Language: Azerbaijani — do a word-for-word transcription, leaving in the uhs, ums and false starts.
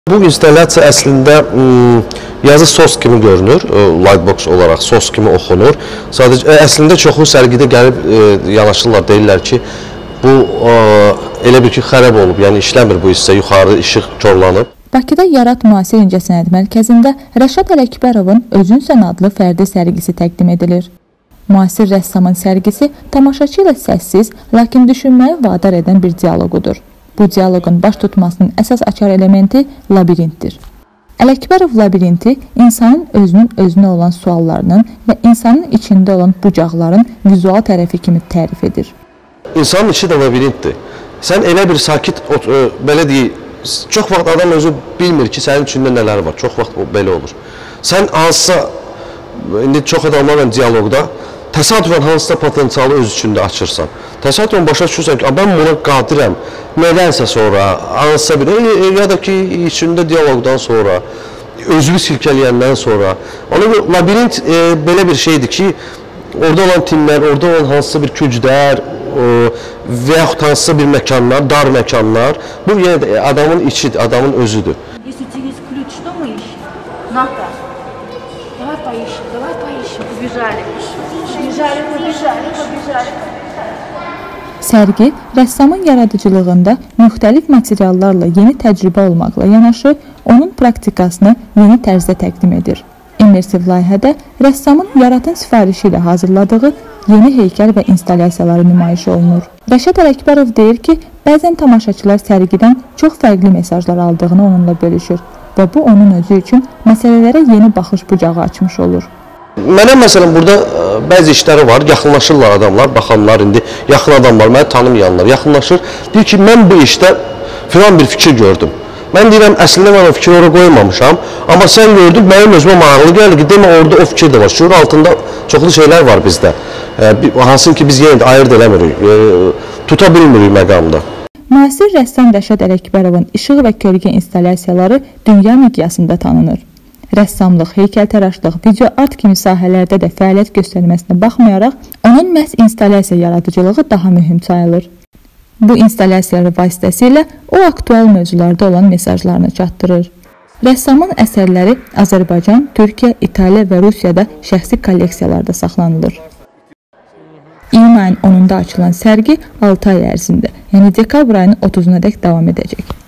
Bu instalasiya əslində yazı sos kimi görünür, lightbox olaraq sos kimi oxunur. Sadəcə əslində çoxu sərgidə gəlib yanaşırlar, deyirlər ki, bu elə bir ki, xərab olub, yəni işləmir bu hissə, yuxarı işıq korlanıb. Bakıda Yarat Müasir İncəsənət Mərkəzində Rəşad Ələkbərovun Özünsən adlı fərdi sərgisi təqdim edilir. Müasir rəssamın sərgisi tamaşaçı ilə səssiz, lakin düşünməyə vadar edən bir dialoqudur. Bu dialoqun baş tutmasının əsas açar elementi labirintdir. Ələkbərov labirinti insanın özünün özünə olan suallarının və insanın içində olan bucaqların vizual tərəfi kimi tərif edir. İnsanın içi də labirintdir. Sən elə bir sakit, belə deyək, çox vaxt adam özü bilmir ki, sənin içində nələr var. Çox vaxt belə olur. Sən hansısa, indi çox adamlarla dialoqda təsadüfən hansısa potensialı öz içində açırsan. Təsadüfən başa düşürsən ki, mən buna qadirəm. Nədənsə sonra, hansısa bir, ya da ki, içində dialoqdan sonra, özünü silkələyəndən sonra. Ona görə labirint belə bir şeydir ki, orada olan timlər, orada olan hansısa bir küclər və yaxud hansısa bir məkanlar, dar məkanlar, bu yenə də adamın içidir, adamın özüdür. Если через ключ, что мы ищем? Ната, давай поищем, давай поищем. Побежали. Побежали, побежали, побежали. Sərgi rəssamın yaradıcılığında müxtəlif materiallarla yeni təcrübə olmaqla yanaşı, onun praktikasını yeni tərzdə təqdim edir. İmmersiv layihədə rəssamın Yaratın sifarişi ilə hazırladığı yeni heykəl və instalyasiyaları nümayiş olunur. Rəşad Ələkbərov deyir ki, bəzən tamaşaçılar sərgidən çox fərqli mesajlar aldığını onunla bölüşür və bu onun özü üçün məsələlərə yeni baxış bucağı açmış olur. Mənə məsələn burada bəzi işləri var, yaxınlaşırlar adamlar, baxanlar indi yaxın adamlar, məni tanımayanlar yaxınlaşır. Deyir ki, mən bu işdə filan bir fikir gördüm. Mən deyirəm, əslində mən o fikri oraya qoymamışam, amma sən gördün, mənim özümə maraqlı gəlir ki, demə orada o fikir də var. Şuur altında çoxlu şeylər var bizdə. Hansın ki, biz yenə də ayırt eləmirik, tuta bilmirik məqamda. Müasir rəssam Rəşad Ələkbərovun işıq və kölgə instalyasiyaları dünya miqyasında tanınır. Rəssamlıq, heykəltəraşlıq, video art kimi sahələrdə də fəaliyyət göstərməsinə baxmayaraq, onun məhz instalyasiya yaradıcılığı daha mühüm sayılır. Bu instalyasiyalar vasitəsilə o aktual mövzularda olan mesajlarını çatdırır. Rəssamın əsərləri Azərbaycan, Türkiyə, İtaliya və Rusiyada şəxsi kolleksiyalarda saxlanılır. İyun ayının onunda açılan sərgi altı ay ərzində, yəni dekabr ayının otuzuna dək davam edəcək.